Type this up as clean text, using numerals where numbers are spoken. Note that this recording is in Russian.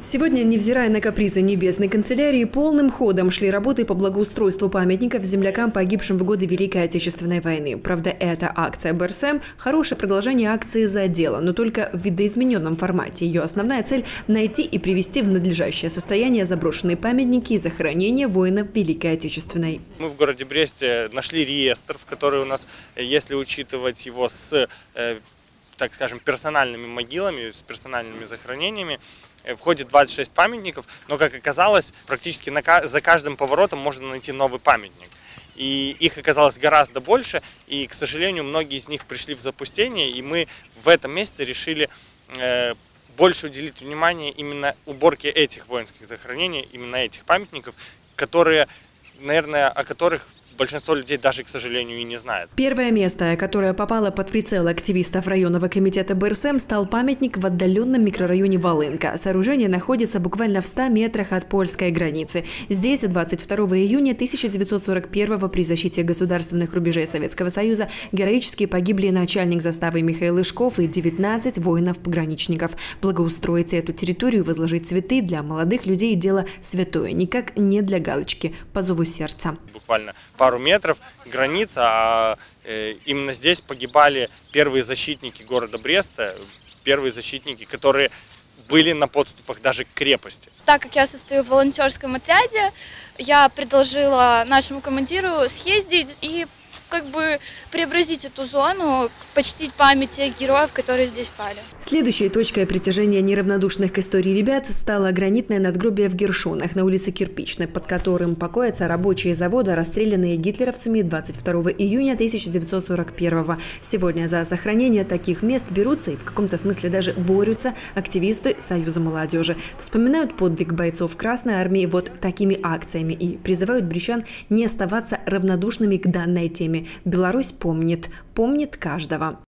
Сегодня, невзирая на капризы небесной канцелярии, полным ходом шли работы по благоустройству памятников землякам, погибшим в годы Великой Отечественной войны. Правда, эта акция БРСМ – хорошее продолжение акции «За дело», но только в видоизмененном формате. Ее основная цель – найти и привести в надлежащее состояние заброшенные памятники и захоронения воинов Великой Отечественной. Мы в городе Бресте нашли реестр, в который у нас, если учитывать его с, так скажем, персональными могилами, с персональными захоронениями, входит 26 памятников, но, как оказалось, практически за каждым поворотом можно найти новый памятник. И их оказалось гораздо больше, и, к сожалению, многие из них пришли в запустение, и мы в этом месте решили больше уделить внимание именно уборке этих воинских захоронений, именно этих памятников, которые, наверное, о которых большинство людей даже, к сожалению, и не знает. Первое место, которое попало под прицел активистов районного комитета БРСМ, стал памятник в отдаленном микрорайоне Волынка. Сооружение находится буквально в 100 метрах от польской границы. Здесь 22 июня 1941 при защите государственных рубежей Советского Союза героически погибли начальник заставы Михаил Ишков и 19 воинов-пограничников. Благоустроить эту территорию, возложить цветы для молодых людей – дело святое, никак не для галочки, по зову сердца. Буквально пару метров граница, а именно здесь погибали первые защитники города Бреста, первые защитники, которые были на подступах даже к крепости. Так как я состою в волонтерском отряде, я предложила нашему командиру съездить и преобразить эту зону, почтить память тех героев, которые здесь пали. Следующей точкой притяжения неравнодушных к истории ребят стало гранитное надгробие в Гершунах на улице Кирпичной, под которым покоятся рабочие завода, расстрелянные гитлеровцами 22 июня 1941. Сегодня за сохранение таких мест берутся и в каком-то смысле даже борются активисты Союза молодежи. Вспоминают подвиг бойцов Красной Армии вот такими акциями и призывают брестчан не оставаться равнодушными к данной теме. Беларусь помнит каждого.